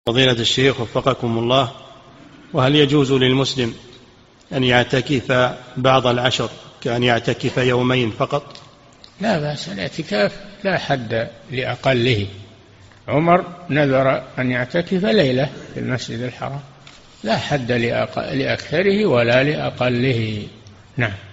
فضيلة الشيخ وفقكم الله، وهل يجوز للمسلم أن يعتكف بعض العشر كأن يعتكف يومين فقط؟ لا بأس، الاعتكاف لا حد لأقله. عمر نذر أن يعتكف ليلة في المسجد الحرام، لا حد لأكثره ولا لأقله. نعم.